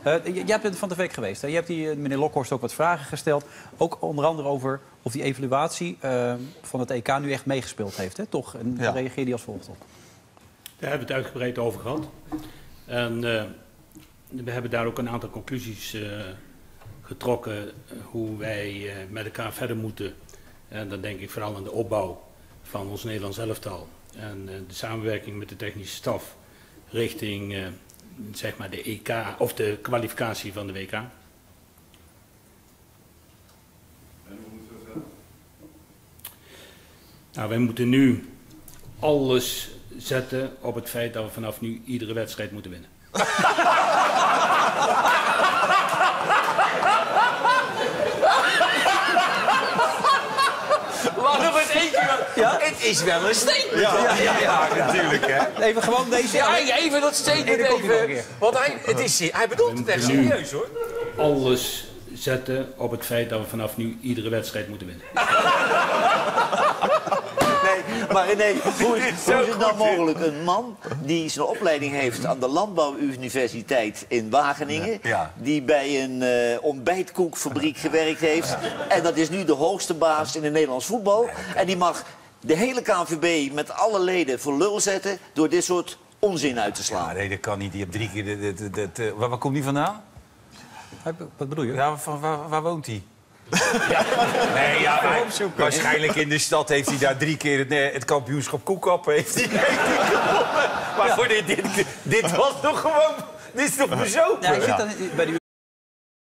Jij bent van de week geweest. Hè? Je hebt die meneer Lokhorst ook wat vragen gesteld. Ook onder andere over of die evaluatie van het EK nu echt meegespeeld heeft. Hè? Toch? En dan reageerde hij als volgt op. Daar hebben we het uitgebreid over gehad. En we hebben daar ook een aantal conclusies getrokken hoe wij met elkaar verder moeten. En dan denk ik vooral aan de opbouw van ons Nederlands elftal. En de samenwerking met de technische staf richting zeg maar de EK of de kwalificatie van de WK. En hoe moeten we verder? Nou, wij moeten nu alles zetten op het feit dat we vanaf nu iedere wedstrijd moeten winnen. Maar nog eens één keer. Ja? Het is wel een statement. Ja, natuurlijk, hè. Even gewoon deze... Ja, even dat statement even. Want hij bedoelt het echt serieus, hoor. Alles zetten op het feit dat we vanaf nu iedere wedstrijd moeten winnen. Maar René, hoe is het nou mogelijk? Een man die zijn opleiding heeft aan de Landbouwuniversiteit in Wageningen... die bij een ontbijtkoekfabriek gewerkt heeft... en dat is nu de hoogste baas in het Nederlands voetbal... en die mag de hele KNVB met alle leden voor lul zetten... door dit soort onzin uit te slaan. Ja, nee, dat kan niet. Die hebt 3 keer... Waar komt die vandaan? Wat bedoel je? Ja, waar woont hij? Nee, ja, waarschijnlijk in de stad heeft hij daar 3 keer het kampioenschap koekappen heeft hij gewonnen. Maar voor dit was toch gewoon... Dit is toch bezopen? Ja, hij zit dan bij de